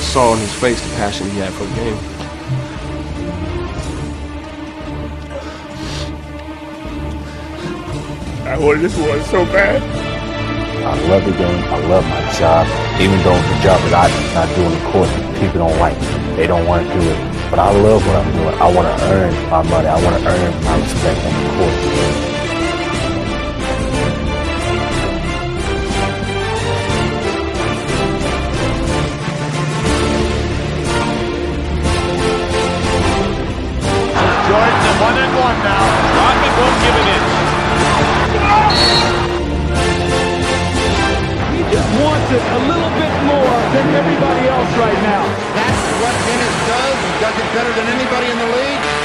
just saw on his face the passion he had for the game. I wanted this one so bad. I love the game. I love my job. Even though the job that I'm not doing, of course, people don't like it. They don't want to do it. But I love what I'm doing. I want to earn my money. I want to earn my respect on the court. Jordan, 1-1 now. Rodman won't give an inch. He just wants it a little bit more than everybody else right now. That's what Dennis does. He does it better than anybody in the league.